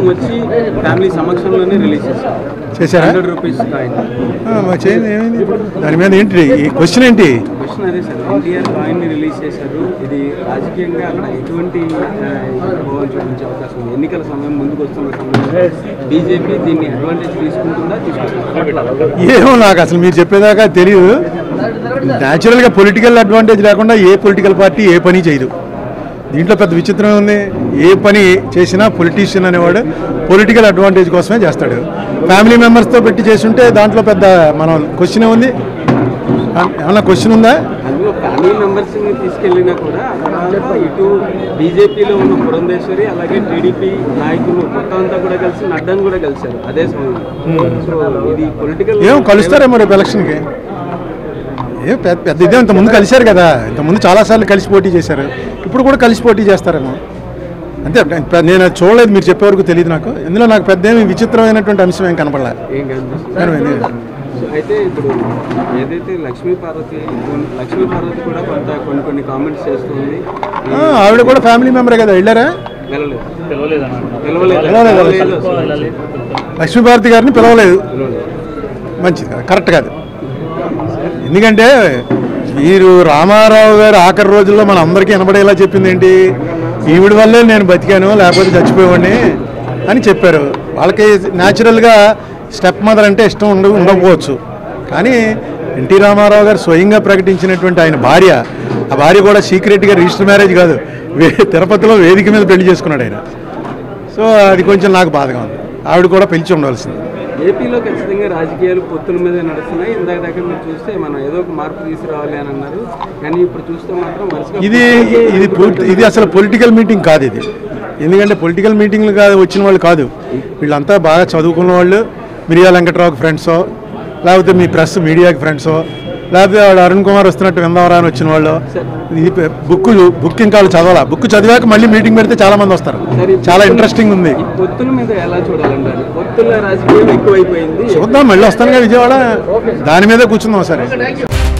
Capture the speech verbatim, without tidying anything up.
Song వచ్చి family సమక్షంలోనే release చేశారు. చేశారా? Hundred rupees coin. చేయండి, ఏమైంది దాని మీద ఏంటి ఈ క్వశ్చన్ ఏంటి? క్వశ్చన్ అదే సార్, ఎన్టీఆర్ కాయిన్ని రిలీజ్ చేశారు. ఇది రాజకీయంగా అక్కడ ఎటువంటి ప్రభావం చూపించే అవకాశం ఉంది? ఎన్నికల సమయం ముందుకు వస్తున్న సమయంలో బీజేపీ దీన్ని అడ్వాంటేజ్ తీసుకుంటుందా తీసుకుంటుందా? ఏమో నాకు అసలు మీరు చెప్పేదాకా తెలియదు. న్యాచురల్గా పొలిటికల్ అడ్వాంటేజ్ లేకుండా ఏ పొలిటికల్ పార్టీ ఏ పని చేయదు. దీంట్లో పెద్ద విచిత్రం ఉంది. ఏ పని చేసినా పొలిటీషియన్ అనేవాడు పొలిటికల్ అడ్వాంటేజ్ కోసమే చేస్తాడు. ఫ్యామిలీ మెంబర్స్తో పెట్టి చేస్తుంటే దాంట్లో పెద్ద మనం క్వశ్చన్ ఉంది. ఏమన్నా క్వశ్చన్ ఉందా? అందులో ఫ్యామిలీ మెంబర్స్ని తీసుకెళ్ళినా కూడా ఇటు బీజేపీలో ఉన్న పురంధేశ్వరి అలాగే టీడీపీ నాయకులు మొత్తం అంతా కూడా కలిసి నడ్డాను కూడా కలిశారు అదే సమయంలో. సో ఇది పొలిటికల్ ఏం కలుస్తారేమో రేపు ఎలక్షన్కి. ఏ పెద్ద పెద్ద ఇదే ఇంతకుముందు కలిశారు కదా, ఇంతకుముందు చాలాసార్లు కలిసి పోటీ చేశారు, ఇప్పుడు కూడా కలిసి పోటీ చేస్తారేమో అంతే. నేను చూడలేదు, మీరు చెప్పే వరకు తెలియదు నాకు. ఇందులో నాకు పెద్ద ఏమి విచిత్రమైనటువంటి అంశం ఏం కనపడలే. ఏం కనిపిస్తుంది అయితే ఇప్పుడు ఏదైతే లక్ష్మీ పార్వతి లక్ష్మీ పార్వతి కూడా కొంత కొన్ని కొన్ని కామెంట్స్ చేస్తుంది. ఆవిడ కూడా ఫ్యామిలీ మెంబరే కదా, వెళ్ళారా? లక్ష్మీ పార్వతి గారిని పిలవలేదు, మంచిది కదా, కరెక్ట్ కాదు. ఎందుకంటే మీరు రామారావు గారు ఆఖరి రోజుల్లో మన అందరికీ వినబడేలా చెప్పింది ఏంటి? ఈవిడ వల్లే నేను బతికాను, లేకపోతే చచ్చిపోయేవాడిని అని చెప్పారు. వాళ్ళకి న్యాచురల్గా స్టెప్ మదర్ అంటే ఇష్టం ఉండ ఉండకపోవచ్చు కానీ ఎన్టీ రామారావు గారు స్వయంగా ప్రకటించినటువంటి ఆయన భార్య, ఆ భార్య కూడా సీక్రెట్గా రిజిస్టర్ మ్యారేజ్ కాదు, వే తిరుపతిలో వేదిక మీద పెళ్లి చేసుకున్నాడు ఆయన. సో అది కొంచెం నాకు బాధగా ఉంది. ఆవిడ కూడా పిలిచి ఉండాల్సింది. ఏపీలో ఖచ్చితంగా రాజకీయాలు పొత్తుల మీద నడుస్తున్నాయి. ఇందాక దగ్గర మీరు చూస్తే మనం ఏదో ఒక మార్పు తీసుకురావాలి అని అన్నారు, కానీ ఇప్పుడు చూస్తే మాత్రం ఇది ఇది ఇది అసలు పొలిటికల్ మీటింగ్ కాదు ఇది. ఎందుకంటే పొలిటికల్ మీటింగ్లు కాదు వచ్చిన వాళ్ళు కాదు, వీళ్ళంతా బాగా చదువుకున్న వాళ్ళు. మిరియా వెంకట్రావుకి ఫ్రెండ్సో, లేకపోతే మీ ప్రెస్ మీడియాకి ఫ్రెండ్సో, లేకపోతే వాడు అరుణ్ కుమార్ వస్తున్నట్టు విందావరా అని వచ్చిన వాళ్ళు. ఇది బుక్ బుక్ ఇంకా వాళ్ళు చదవాలా, బుక్ చదివాక మళ్ళీ మీటింగ్ పెడితే చాలా మంది వస్తారు. చాలా ఇంట్రెస్టింగ్ ఉంది. పొత్తుల మీద ఎలా చూడాలంటారు? పొత్తుల రాజకీయం ఎక్కువైపోయింది. చూద్దాం, మళ్ళీ వస్తానుగా విజయవాడ, దాని మీదే కూర్చుందాం సరే.